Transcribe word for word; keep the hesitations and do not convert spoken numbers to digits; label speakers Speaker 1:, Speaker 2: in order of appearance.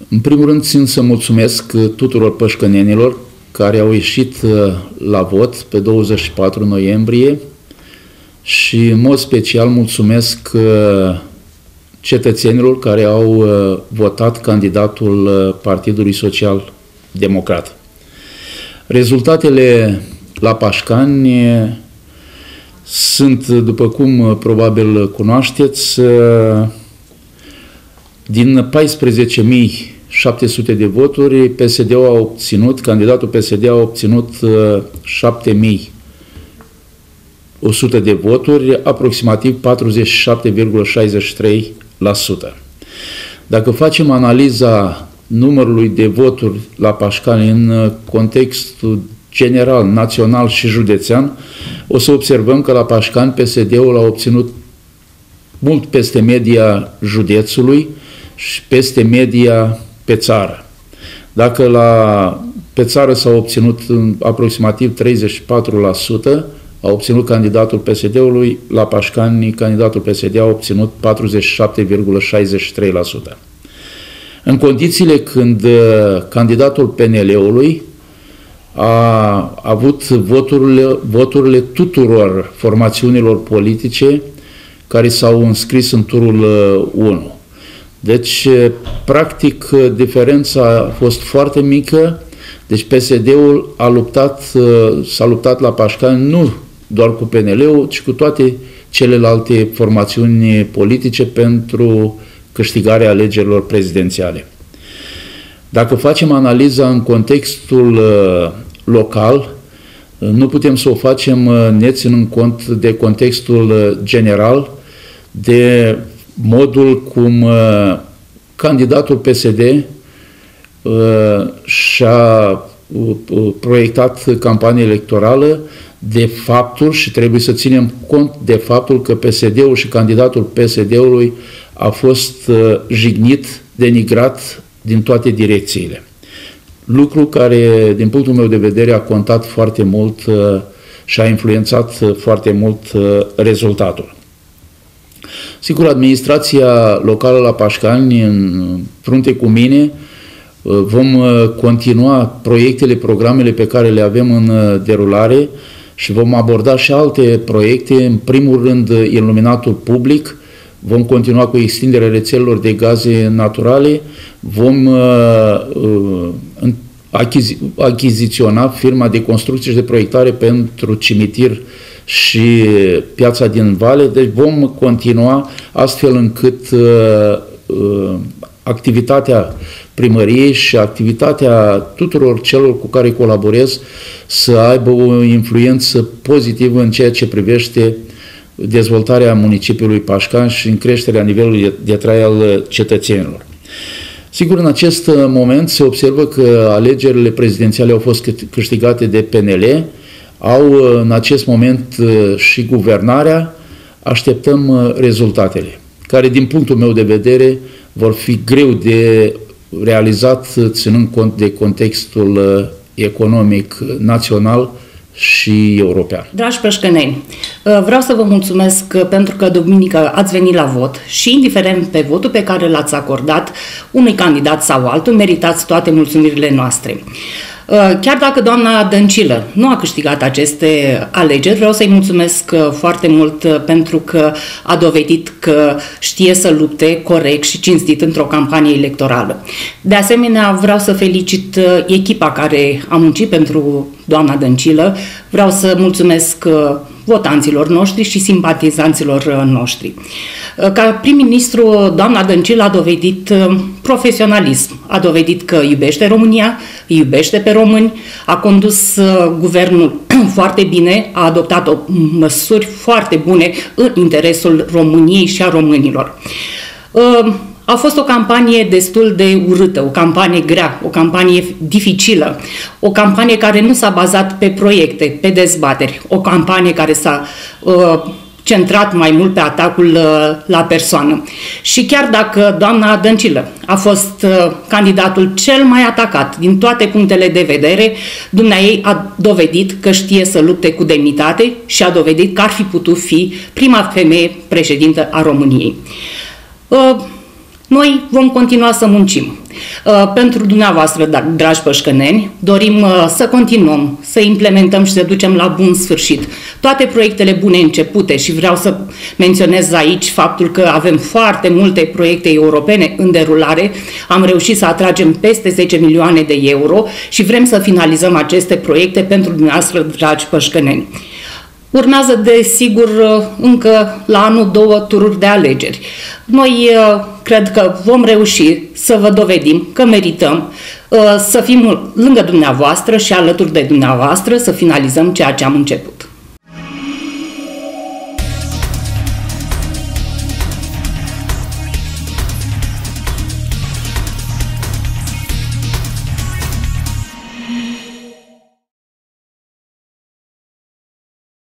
Speaker 1: În primul rând, țin să mulțumesc tuturor pășcănenilor care au ieșit la vot pe douăzeci și patru noiembrie și, în mod special, mulțumesc cetățenilor care au votat candidatul Partidului Social Democrat. Rezultatele la Pașcani sunt, după cum probabil cunoașteți, din paisprezece mii șapte sute de voturi, P S D-ul a obținut, candidatul P S D a obținut șapte mii o sută de voturi, aproximativ patruzeci și șapte virgulă șaizeci și trei la sută. Dacă facem analiza numărului de voturi la Pașcani în contextul general, național și județean, o să observăm că la Pașcani P S D-ul a obținut mult peste media județului și peste media pe țară. Dacă la, pe țară s-a obținut aproximativ treizeci și patru la sută, a obținut candidatul P S D-ului, la Pașcani candidatul P S D a obținut patruzeci și șapte virgulă șaizeci și trei la sută. În condițiile când candidatul P N L-ului a avut voturile, voturile tuturor formațiunilor politice care s-au înscris în turul unu. Deci, practic, diferența a fost foarte mică, deci P S D-ul a luptat, s-a luptat la Pașcani nu doar cu P N L-ul, ci cu toate celelalte formațiuni politice pentru câștigarea alegerilor prezidențiale. Dacă facem analiza în contextul local, nu putem să o facem neținând cont de contextul general, de modul cum uh, candidatul P S D uh, și-a uh, proiectat campania electorală, de faptul, și trebuie să ținem cont de faptul că P S D-ul și candidatul P S D-ului a fost uh, jignit, denigrat din toate direcțiile. Lucru care, din punctul meu de vedere, a contat foarte mult uh, și a influențat uh, foarte mult uh, rezultatul. Sigur, administrația locală la Pașcani, în frunte cu mine, vom continua proiectele, programele pe care le avem în derulare și vom aborda și alte proiecte, în primul rând iluminatul public, vom continua cu extinderea rețelelor de gaze naturale, vom achizi achiziționa firma de construcție și de proiectare pentru cimitir și piața din Vale, deci vom continua astfel încât uh, uh, activitatea primăriei și activitatea tuturor celor cu care colaborez să aibă o influență pozitivă în ceea ce privește dezvoltarea municipiului Pașcani și în creșterea nivelului de trai al cetățenilor. Sigur, în acest moment se observă că alegerile prezidențiale au fost câștigate de P N L, au în acest moment și guvernarea, așteptăm rezultatele, care din punctul meu de vedere vor fi greu de realizat ținând cont de contextul economic național și european.
Speaker 2: Dragi pășcăneni, vreau să vă mulțumesc pentru că duminică ați venit la vot și, indiferent pe votul pe care l-ați acordat unui candidat sau altul, meritați toate mulțumirile noastre. Chiar dacă doamna Dăncilă nu a câștigat aceste alegeri, vreau să-i mulțumesc foarte mult pentru că a dovedit că știe să lupte corect și cinstit într-o campanie electorală. De asemenea, vreau să felicit echipa care a muncit pentru doamna Dăncilă, vreau să mulțumesc votanților noștri și simpatizanților noștri. Ca prim-ministru, doamna Dăncilă a dovedit profesionalism, a dovedit că iubește România, îi iubește pe români, a condus guvernul foarte bine, a adoptat măsuri foarte bune în interesul României și a românilor. A fost o campanie destul de urâtă, o campanie grea, o campanie dificilă, o campanie care nu s-a bazat pe proiecte, pe dezbateri, o campanie care s-a uh, centrat mai mult pe atacul uh, la persoană. Și chiar dacă doamna Dăncilă a fost uh, candidatul cel mai atacat din toate punctele de vedere, dumneaei a dovedit că știe să lupte cu demnitate și a dovedit că ar fi putut fi prima femeie președintă a României. Uh, Noi vom continua să muncim. Pentru dumneavoastră, dragi pășcăneni, dorim să continuăm, să implementăm și să ducem la bun sfârșit toate proiectele bune începute și vreau să menționez aici faptul că avem foarte multe proiecte europene în derulare. Am reușit să atragem peste zece milioane de euro și vrem să finalizăm aceste proiecte pentru dumneavoastră, dragi pășcăneni. Urmează, desigur, încă la anul două tururi de alegeri. Noi cred că vom reuși să vă dovedim că merităm să fim lângă dumneavoastră și alături de dumneavoastră să finalizăm ceea ce am început.